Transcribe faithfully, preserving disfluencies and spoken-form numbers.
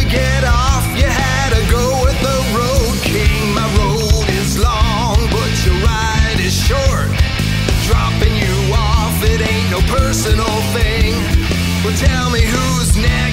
to get off, you had to go with the road king. My road is long, but your ride is short. Dropping you off, it ain't no personal thing. Well, tell me who's next.